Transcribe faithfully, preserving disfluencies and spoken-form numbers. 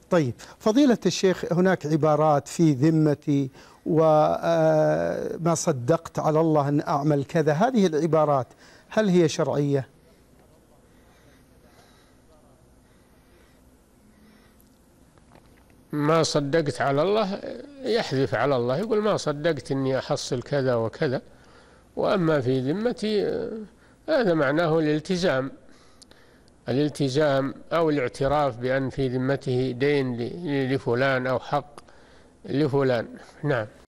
طيب فضيلة الشيخ، هناك عبارات في ذمتي وما صدقت على الله أن أعمل كذا، هذه العبارات هل هي شرعية؟ ما صدقت على الله يحذف على الله، يقول ما صدقت أني أحصل كذا وكذا. وأما في ذمتي هذا معناه الالتزام الالتزام أو الاعتراف بأن في ذمته دين لفلان أو حق لفلان. نعم.